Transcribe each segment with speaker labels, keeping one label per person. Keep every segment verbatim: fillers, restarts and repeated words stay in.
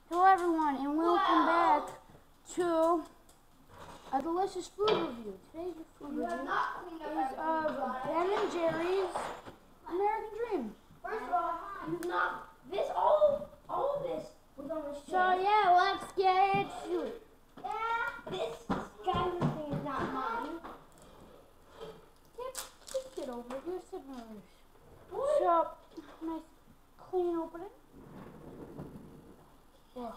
Speaker 1: Hello everyone, and welcome back to a delicious food review. Today's food review is of Ben and Jerry's American Dream.
Speaker 2: First of all, you not this all all of this was on the shelf.
Speaker 1: So yeah, let's get into it.
Speaker 2: Yeah, this Skyler thing is not mine.
Speaker 1: Yep, just get over it. You're sitting over this. So nice clean opening. Yeah.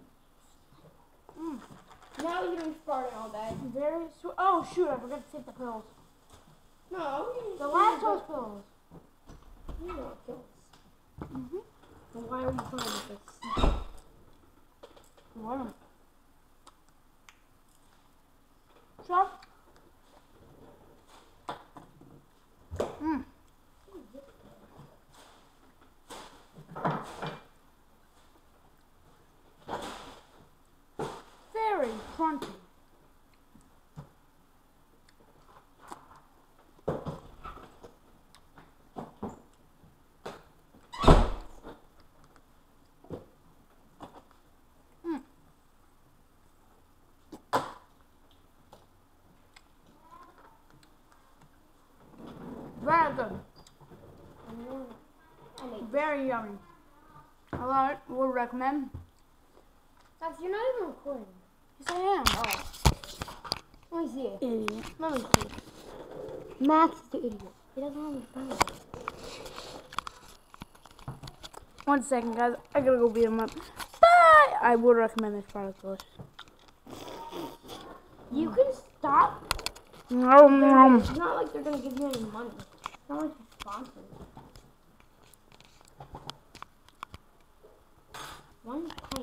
Speaker 1: Mm.
Speaker 2: Now you're gonna be farting all day.
Speaker 1: Very sweet. Oh shoot, I forgot to take the pills.
Speaker 2: No,
Speaker 1: The lactose pills.
Speaker 2: You know what pills.
Speaker 1: Mm-hmm.
Speaker 2: So why are you playing with this?
Speaker 1: What? So. Mm. Very crunchy. Mm. Very good. Very yummy. I love it. Would recommend.
Speaker 2: Guys, you're not even recording.
Speaker 1: Yes, I am.
Speaker 2: Oh. Let me see it.
Speaker 1: Idiot.
Speaker 2: Let me see it. Max is the idiot. He doesn't have his phone.
Speaker 1: One second, guys. I gotta go beat him up. Bye! I would recommend this product. Delicious.
Speaker 2: You can stop.
Speaker 1: Nom, nom.
Speaker 2: It's not like they're gonna give you any money. It's not like you're sponsored. One